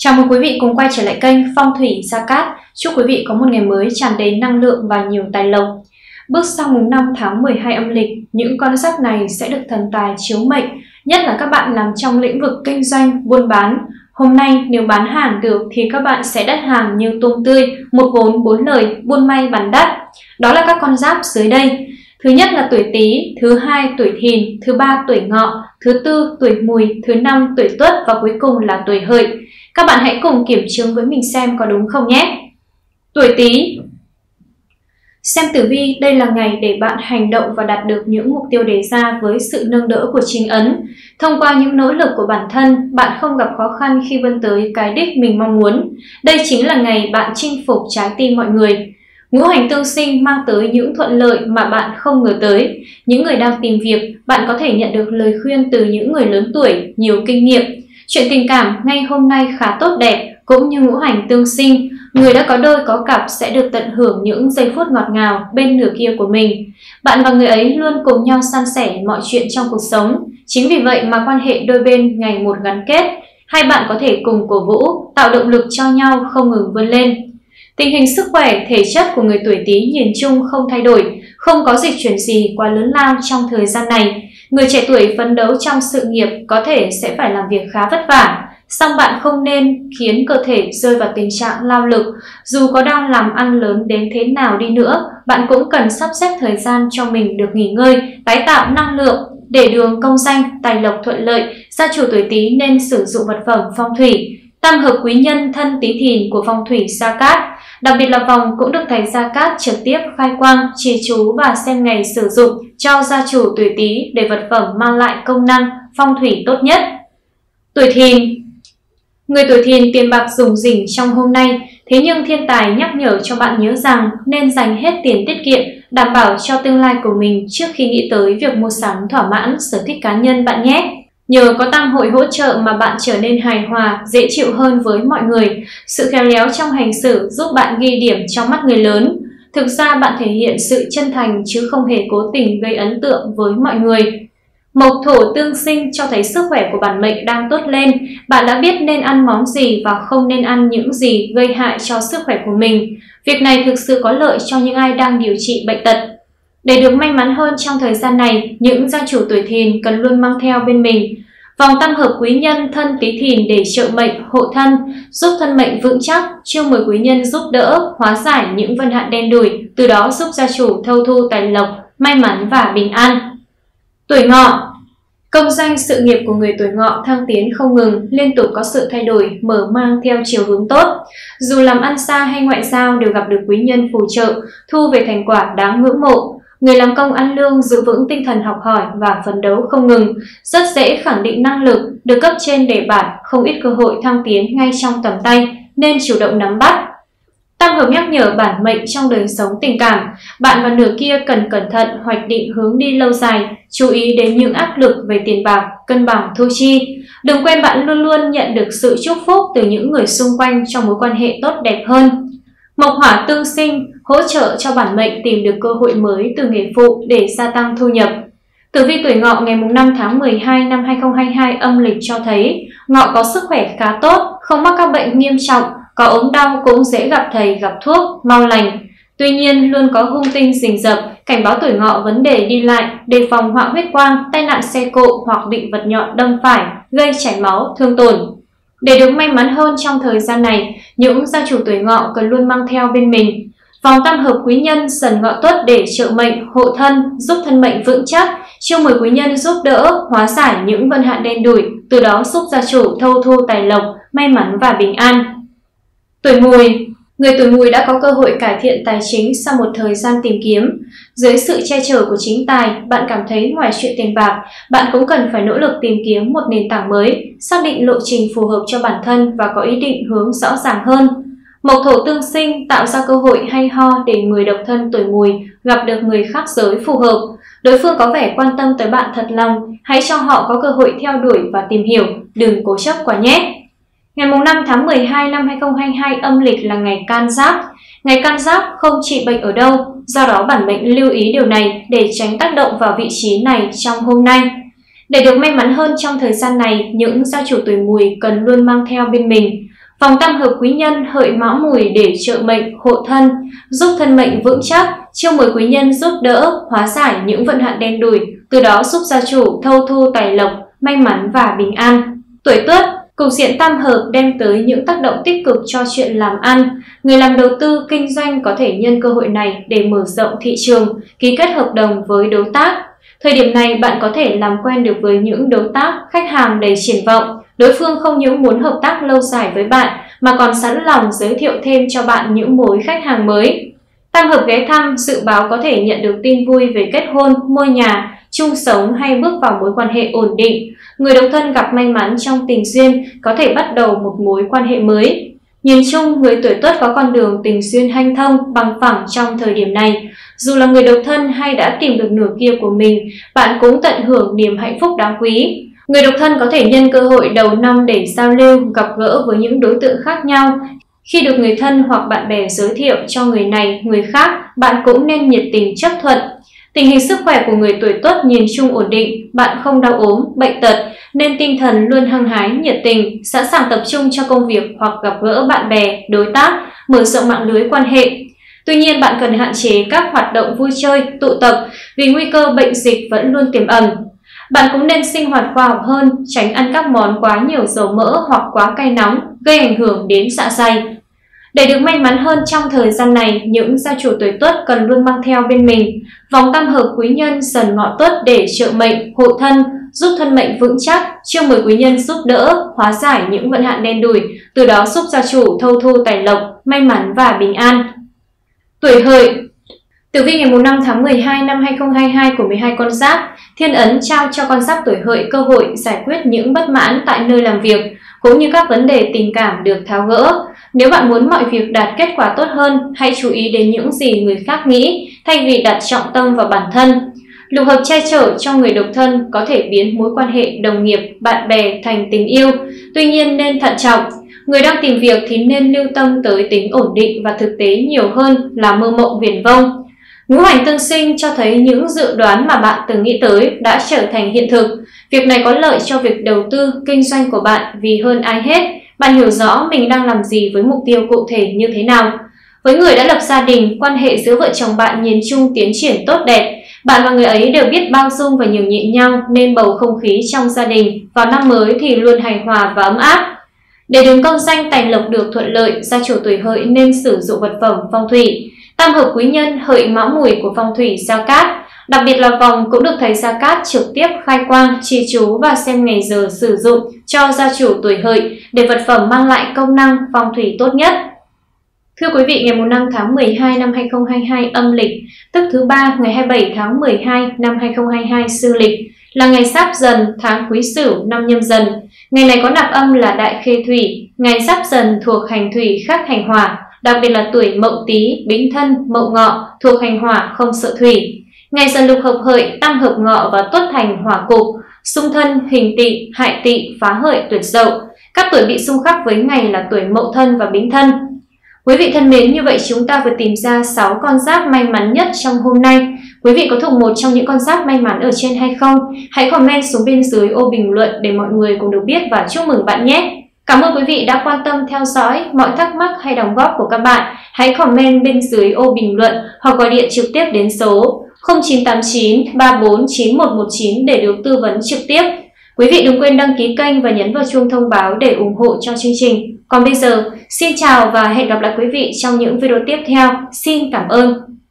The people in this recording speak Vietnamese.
Chào mừng quý vị cùng quay trở lại kênh Phong thủy Gia Cát. Chúc quý vị có một ngày mới tràn đầy năng lượng và nhiều tài lộc. Bước sang mùng 5 tháng 12 âm lịch, những con giáp này sẽ được thần tài chiếu mệnh, nhất là các bạn làm trong lĩnh vực kinh doanh, buôn bán. Hôm nay nếu bán hàng được thì các bạn sẽ đắt hàng như tôm tươi, một vốn bốn lời, buôn may bán đắt. Đó là các con giáp dưới đây. Thứ nhất là tuổi Tý, thứ hai tuổi Thìn, thứ ba tuổi Ngọ, thứ tư tuổi Mùi, thứ năm tuổi Tuất và cuối cùng là tuổi Hợi. Các bạn hãy cùng kiểm chứng với mình xem có đúng không nhé. Tuổi Tý. Xem tử vi, đây là ngày để bạn hành động và đạt được những mục tiêu đề ra với sự nâng đỡ của chính ấn. Thông qua những nỗ lực của bản thân, bạn không gặp khó khăn khi vươn tới cái đích mình mong muốn. Đây chính là ngày bạn chinh phục trái tim mọi người. Ngũ hành tương sinh mang tới những thuận lợi mà bạn không ngờ tới. Những người đang tìm việc, bạn có thể nhận được lời khuyên từ những người lớn tuổi, nhiều kinh nghiệm. Chuyện tình cảm ngay hôm nay khá tốt đẹp, cũng như ngũ hành tương sinh, người đã có đôi có cặp sẽ được tận hưởng những giây phút ngọt ngào bên nửa kia của mình. Bạn và người ấy luôn cùng nhau san sẻ mọi chuyện trong cuộc sống. Chính vì vậy mà quan hệ đôi bên ngày một gắn kết. Hai bạn có thể cùng cổ vũ, tạo động lực cho nhau không ngừng vươn lên. Tình hình sức khỏe, thể chất của người tuổi Tý nhìn chung không thay đổi, không có dịch chuyển gì quá lớn lao trong thời gian này. Người trẻ tuổi phấn đấu trong sự nghiệp có thể sẽ phải làm việc khá vất vả, song bạn không nên khiến cơ thể rơi vào tình trạng lao lực. Dù có đang làm ăn lớn đến thế nào đi nữa, bạn cũng cần sắp xếp thời gian cho mình được nghỉ ngơi, tái tạo năng lượng. Để đường công danh, tài lộc thuận lợi, gia chủ tuổi Tý nên sử dụng vật phẩm phong thủy. Tam hợp quý nhân thân Tý Thìn của phong thủy Gia Cát. Đặc biệt là vòng cũng được thầy Gia Cát trực tiếp khai quang, trì chú và xem ngày sử dụng cho gia chủ tuổi Tý để vật phẩm mang lại công năng phong thủy tốt nhất. Tuổi Thìn. Người tuổi Thìn tiền bạc rủng rỉnh trong hôm nay, thế nhưng thiên tài nhắc nhở cho bạn nhớ rằng nên dành hết tiền tiết kiệm, đảm bảo cho tương lai của mình trước khi nghĩ tới việc mua sắm thỏa mãn sở thích cá nhân bạn nhé. Nhờ có tam hội hỗ trợ mà bạn trở nên hài hòa, dễ chịu hơn với mọi người. Sự khéo léo trong hành xử giúp bạn ghi điểm trong mắt người lớn. Thực ra bạn thể hiện sự chân thành chứ không hề cố tình gây ấn tượng với mọi người. Mộc thổ tương sinh cho thấy sức khỏe của bản mệnh đang tốt lên. Bạn đã biết nên ăn món gì và không nên ăn những gì gây hại cho sức khỏe của mình. Việc này thực sự có lợi cho những ai đang điều trị bệnh tật. Để được may mắn hơn trong thời gian này, những gia chủ tuổi Thìn cần luôn mang theo bên mình vòng tam hợp quý nhân thân Tý Thìn để trợ mệnh, hộ thân, giúp thân mệnh vững chắc, chiêu mời quý nhân giúp đỡ, hóa giải những vận hạn đen đủi, từ đó giúp gia chủ thâu thu tài lộc, may mắn và bình an. Tuổi Ngọ. Công danh sự nghiệp của người tuổi Ngọ thăng tiến không ngừng, liên tục có sự thay đổi, mở mang theo chiều hướng tốt. Dù làm ăn xa hay ngoại giao đều gặp được quý nhân phù trợ, thu về thành quả đáng ngưỡng mộ. Người làm công ăn lương giữ vững tinh thần học hỏi và phấn đấu không ngừng, rất dễ khẳng định năng lực, được cấp trên đề bạt, không ít cơ hội thăng tiến ngay trong tầm tay, nên chủ động nắm bắt. Tam hợp nhắc nhở bản mệnh trong đời sống tình cảm, bạn và nửa kia cần cẩn thận hoạch định hướng đi lâu dài, chú ý đến những áp lực về tiền bạc, cân bằng thu chi. Đừng quên bạn luôn luôn nhận được sự chúc phúc từ những người xung quanh trong mối quan hệ tốt đẹp hơn. Mộc hỏa tương sinh hỗ trợ cho bản mệnh tìm được cơ hội mới từ nghề phụ để gia tăng thu nhập. Tử vi tuổi Ngọ ngày 5 tháng 12 năm 2022 âm lịch cho thấy Ngọ có sức khỏe khá tốt, không mắc các bệnh nghiêm trọng, có ốm đau cũng dễ gặp thầy gặp thuốc, mau lành. Tuy nhiên luôn có hung tinh rình rập, cảnh báo tuổi Ngọ vấn đề đi lại, đề phòng họa huyết quang, tai nạn xe cộ hoặc bị vật nhọn đâm phải, gây chảy máu, thương tổn. Để được may mắn hơn trong thời gian này, những gia chủ tuổi Ngọ cần luôn mang theo bên mình vòng tam hợp quý nhân Sần Ngọ Tuất để trợ mệnh, hộ thân, giúp thân mệnh vững chắc, chiêu mời quý nhân giúp đỡ, hóa giải những vận hạn đen đủi, từ đó giúp gia chủ thâu thu tài lộc, may mắn và bình an. Tuổi Mùi. Người tuổi Mùi đã có cơ hội cải thiện tài chính sau một thời gian tìm kiếm. Dưới sự che chở của chính tài, bạn cảm thấy ngoài chuyện tiền bạc, bạn cũng cần phải nỗ lực tìm kiếm một nền tảng mới, xác định lộ trình phù hợp cho bản thân và có ý định hướng rõ ràng hơn. Mộc thổ tương sinh tạo ra cơ hội hay ho để người độc thân tuổi Mùi gặp được người khác giới phù hợp. Đối phương có vẻ quan tâm tới bạn thật lòng, hãy cho họ có cơ hội theo đuổi và tìm hiểu, đừng cố chấp quá nhé. Ngày 5 tháng 12 năm 2022 âm lịch là ngày Can Giáp. Ngày Can Giáp không trị bệnh ở đâu, do đó bản mệnh lưu ý điều này để tránh tác động vào vị trí này trong hôm nay. Để được may mắn hơn trong thời gian này, những gia chủ tuổi Mùi cần luôn mang theo bên mình Vòng tam hợp quý nhân hợi mão mùi để trợ mệnh, hộ thân, giúp thân mệnh vững chắc, chiêu mời quý nhân giúp đỡ, hóa giải những vận hạn đen đủi, từ đó giúp gia chủ thâu thu tài lộc, may mắn và bình an. Tuổi Tuất, cục diện tam hợp đem tới những tác động tích cực cho chuyện làm ăn. Người làm đầu tư, kinh doanh có thể nhân cơ hội này để mở rộng thị trường, ký kết hợp đồng với đối tác. Thời điểm này bạn có thể làm quen được với những đối tác, khách hàng đầy triển vọng. Đối phương không những muốn hợp tác lâu dài với bạn mà còn sẵn lòng giới thiệu thêm cho bạn những mối khách hàng mới. Tam hợp ghé thăm dự báo có thể nhận được tin vui về kết hôn, mua nhà, chung sống hay bước vào mối quan hệ ổn định. Người độc thân gặp may mắn trong tình duyên, có thể bắt đầu một mối quan hệ mới. Nhìn chung, người tuổi Tuất có con đường tình duyên hanh thông, bằng phẳng trong thời điểm này. Dù là người độc thân hay đã tìm được nửa kia của mình, bạn cũng tận hưởng niềm hạnh phúc đáng quý. Người độc thân có thể nhân cơ hội đầu năm để giao lưu, gặp gỡ với những đối tượng khác nhau. Khi được người thân hoặc bạn bè giới thiệu cho người này, người khác, bạn cũng nên nhiệt tình chấp thuận. Tình hình sức khỏe của người tuổi Tuất nhìn chung ổn định, bạn không đau ốm, bệnh tật, nên tinh thần luôn hăng hái, nhiệt tình, sẵn sàng tập trung cho công việc hoặc gặp gỡ bạn bè, đối tác, mở rộng mạng lưới quan hệ. Tuy nhiên, bạn cần hạn chế các hoạt động vui chơi, tụ tập vì nguy cơ bệnh dịch vẫn luôn tiềm ẩn. Bạn cũng nên sinh hoạt khoa học hơn, tránh ăn các món quá nhiều dầu mỡ hoặc quá cay nóng, gây ảnh hưởng đến dạ dày. Để được may mắn hơn trong thời gian này, những gia chủ tuổi Tuất cần luôn mang theo bên mình vòng tam hợp quý nhân Dần Ngọ Tuất để trợ mệnh, hộ thân, giúp thân mệnh vững chắc, chiêu mời quý nhân giúp đỡ, hóa giải những vận hạn đen đủi, từ đó giúp gia chủ thâu thu tài lộc, may mắn và bình an. Tuổi Hợi. Tử vi ngày 5 tháng 12 năm 2022 của 12 con giáp, thiên ấn trao cho con giáp tuổi Hợi cơ hội giải quyết những bất mãn tại nơi làm việc, cũng như các vấn đề tình cảm được tháo gỡ. Nếu bạn muốn mọi việc đạt kết quả tốt hơn, hãy chú ý đến những gì người khác nghĩ, thay vì đặt trọng tâm vào bản thân. Lục hợp che chở cho người độc thân có thể biến mối quan hệ đồng nghiệp, bạn bè thành tình yêu, tuy nhiên nên thận trọng. Người đang tìm việc thì nên lưu tâm tới tính ổn định và thực tế nhiều hơn là mơ mộng viển vông. Ngũ hành tương sinh cho thấy những dự đoán mà bạn từng nghĩ tới đã trở thành hiện thực. Việc này có lợi cho việc đầu tư, kinh doanh của bạn vì hơn ai hết, bạn hiểu rõ mình đang làm gì với mục tiêu cụ thể như thế nào. Với người đã lập gia đình, quan hệ giữa vợ chồng bạn nhìn chung tiến triển tốt đẹp. Bạn và người ấy đều biết bao dung và nhường nhịn nhau, nên bầu không khí trong gia đình vào năm mới thì luôn hài hòa và ấm áp. Để đường công danh tài lộc được thuận lợi, gia chủ tuổi Hợi nên sử dụng vật phẩm phong thủy. Tam hợp quý nhân Hợi Mão Mùi của phong thủy Gia Cát, đặc biệt là vòng cũng được thầy Gia Cát trực tiếp khai quang, trì chú và xem ngày giờ sử dụng cho gia chủ tuổi Hợi để vật phẩm mang lại công năng phong thủy tốt nhất. Thưa quý vị, ngày 5 tháng 12 năm 2022 âm lịch, tức thứ ba ngày 27 tháng 12 năm 2022 dương lịch, là ngày Giáp Dần, tháng Quý Sửu, năm Nhâm Dần. Ngày này có nạp âm là Đại Khê Thủy. Ngày Giáp Dần thuộc hành thủy khác hành hỏa, đặc biệt là tuổi Mậu Tý, Bính Thân, Mậu Ngọ thuộc hành hỏa không sợ thủy. Ngày Dần lục hợp Hợi, tam hợp Ngọ và Tuất hành hỏa cục, xung thân, hình Tỵ, hại Tỵ, phá Hợi, tuyệt Dậu. Các tuổi bị xung khắc với ngày là tuổi Mậu Thân và Bính Thân. Quý vị thân mến, như vậy chúng ta vừa tìm ra 6 con giáp may mắn nhất trong hôm nay. Quý vị có thuộc một trong những con giáp may mắn ở trên hay không? Hãy comment xuống bên dưới ô bình luận để mọi người cùng được biết và chúc mừng bạn nhé! Cảm ơn quý vị đã quan tâm theo dõi. Mọi thắc mắc hay đóng góp của các bạn hãy comment bên dưới ô bình luận hoặc gọi điện trực tiếp đến số 0989 34 9119 để được tư vấn trực tiếp. Quý vị đừng quên đăng ký kênh và nhấn vào chuông thông báo để ủng hộ cho chương trình. Còn bây giờ, xin chào và hẹn gặp lại quý vị trong những video tiếp theo. Xin cảm ơn!